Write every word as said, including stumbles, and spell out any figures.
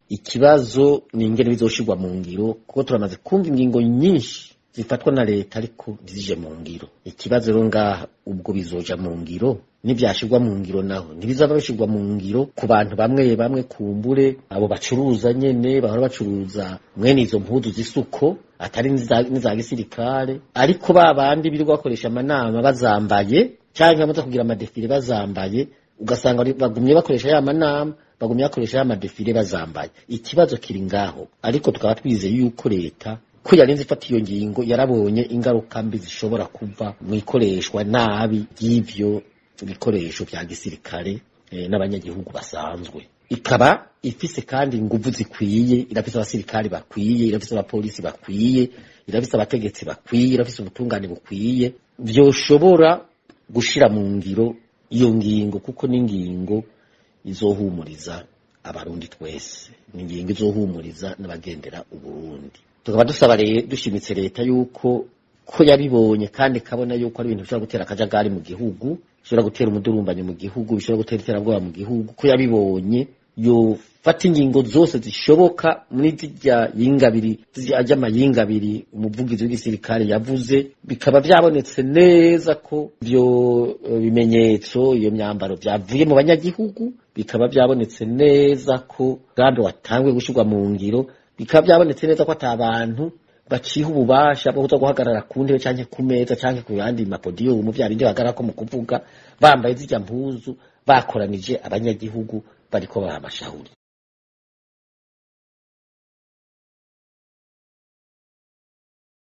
ikibazo ni ingene bizoshirwa mu ngiro, kuko turamaze kumva ingingo nyinshi zifatwa na leta ariko ntizije mu ngiro. Ikibazo rero ngaha ubwo bizoja mu ngiro, nivyashirwa mu ngiro naho ntibizaba bishirwa mu ngiro ku bantu bamwe bamwe, kumbure abo bacuruza nyene bahora bacuruza mwene izo mpuzu z'isuko atari niza gisirikare, ariko babandi birirwa bakoresha amanama bazambaye canke bamaze kugira amadefile bazambaye, ugasanga bagumye bakoresha ya manama, bagumye bakoresha ya madefile bazambaye. Ikibazo kiri ngaho, ariko tukaba twizeye yuko leta ko yarinze ifata iyo ngingo yarabonye ingaruka mbi zishobora kuva mu ikoreshwa nabi y'ivyo ibikoresho vya gisirikare e, n'abanyagihugu basanzwe. Ikaba ifise kandi inguvu zikwiye, irafise abasirikare bakwiye, irafise abapolisi bakwiye, irafise abategetsi bakwiye, irafise ubutungane bukwiye vyoshobora gushira mu ngiro iyo ngingo, kuko n'ingingo izohumuriza abarundi twese, n'ingingo izohumuriza n'abagendera Uburundi. Tukaba dusaba rero dushimitse leta yuko ko yabibonye kandi kabona yuko ari ibintu bishobora gutera akajagari mu gihugu, bishobora gutera umudurumbanyo mu gihugu, bishobora gutera iterabwoba mu gihugu, ko yabibonye yo fata ingingo zose zishoboka muri zijya yingabiri zijya amayingabiri umuvugizi w'igisirikare yavuze, bikaba byabonetse neza ko byo bimenyetso iyo myambaro byavuye mu banyagihugu, bikaba byabonetse neza ko gambe watangwe gushirwa mu ngiro, bikaba byabonetse neza ko atabantu baciha ububasha bwo guhagarara ku ntebe canke ku meza canke ku yandi mapodiyo mu vyabindi bagarara ko mu kuvuga bambaye zijya mpuzu bakoranije abanyagihugu bariko bahamashahuri.